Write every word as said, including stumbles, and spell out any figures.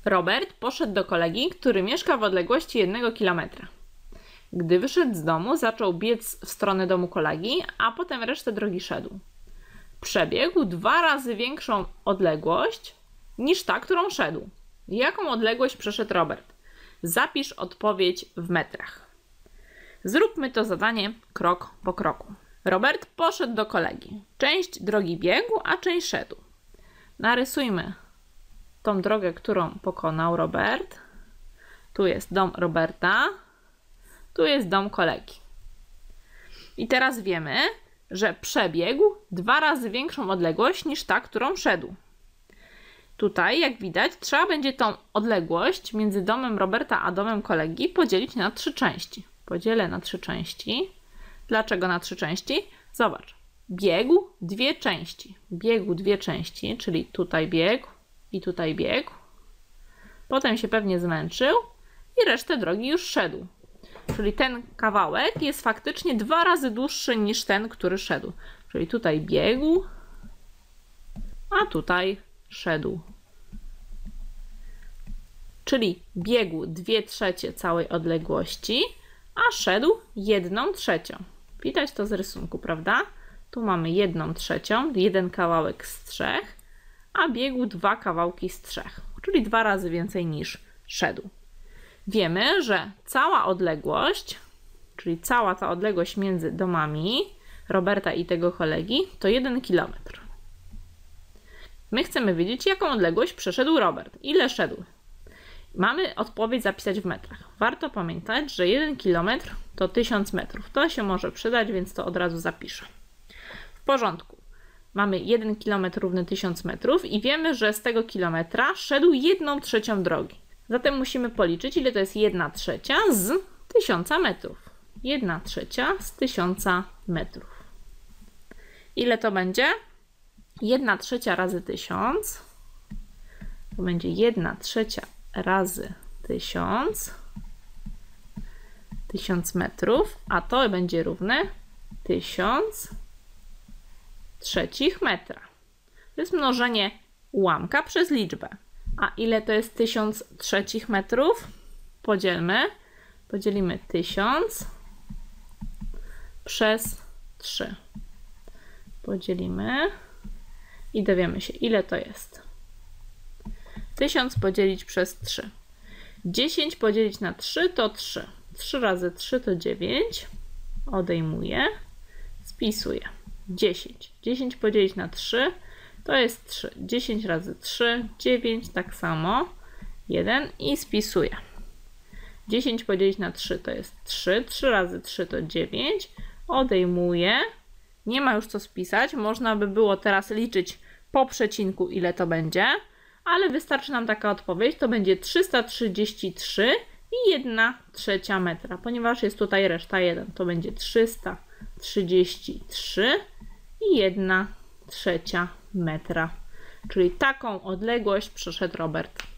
Robert poszedł do kolegi, który mieszka w odległości jednego kilometra. Gdy wyszedł z domu, zaczął biec w stronę domu kolegi, a potem resztę drogi szedł. Przebiegł dwa razy większą odległość niż ta, którą szedł. Jaką odległość przeszedł Robert? Zapisz odpowiedź w metrach. Zróbmy to zadanie krok po kroku. Robert poszedł do kolegi. Część drogi biegł, a część szedł. Narysujmy tą drogę, którą pokonał Robert. Tu jest dom Roberta. Tu jest dom kolegi. I teraz wiemy, że przebiegł dwa razy większą odległość niż ta, którą szedł. Tutaj, jak widać, trzeba będzie tą odległość między domem Roberta a domem kolegi podzielić na trzy części. Podzielę na trzy części. Dlaczego na trzy części? Zobacz. Biegł dwie części. Biegł dwie części, czyli tutaj biegł i tutaj biegł. Potem się pewnie zmęczył i resztę drogi już szedł. Czyli ten kawałek jest faktycznie dwa razy dłuższy niż ten, który szedł. Czyli tutaj biegł, a tutaj szedł. Czyli biegł dwie trzecie całej odległości, a szedł jedną trzecią. Widać to z rysunku, prawda? Tu mamy jedną trzecią, jeden kawałek z trzech, a biegł dwa kawałki z trzech, czyli dwa razy więcej niż szedł. Wiemy, że cała odległość, czyli cała ta odległość między domami Roberta i tego kolegi, to jeden kilometr. My chcemy wiedzieć, jaką odległość przeszedł Robert. Ile szedł? Mamy odpowiedź zapisać w metrach. Warto pamiętać, że jeden kilometr to tysiąc metrów. To się może przydać, więc to od razu zapiszę. W porządku. Mamy jeden kilometr równy tysiąc metrów i wiemy, że z tego kilometra szedł jedną trzecią drogi. Zatem musimy policzyć, ile to jest jedna trzecia z tysiąca metrów. jedna trzecia z tysiąca metrów. Ile to będzie? jedna trzecia razy tysiąc. To będzie jedna trzecia razy tysiąc. tysiąc metrów, a to będzie równe tysiąc trzecich metra. To jest mnożenie ułamka przez liczbę. A ile to jest tysiąc trzecich metrów? Podzielmy. Podzielimy tysiąc przez trzy. Podzielimy i dowiemy się, ile to jest. tysiąc podzielić przez trzy. dziesięć podzielić na trzy to trzy. trzy razy trzy to dziewięć. Odejmuję. Spisuję. dziesięć. dziesięć podzielić na trzy to jest trzy. dziesięć razy trzy, dziewięć, tak samo. jeden i spisuję. dziesięć podzielić na trzy to jest trzy. trzy razy trzy to dziewięć. Odejmuję. Nie ma już co spisać. Można by było teraz liczyć po przecinku, ile to będzie. Ale wystarczy nam taka odpowiedź. To będzie trzysta trzydzieści trzy i jedna trzecia metra. Ponieważ jest tutaj reszta jeden. To będzie trzysta trzydzieści trzy i jedna trzecia metra. Czyli taką odległość przeszedł Robert.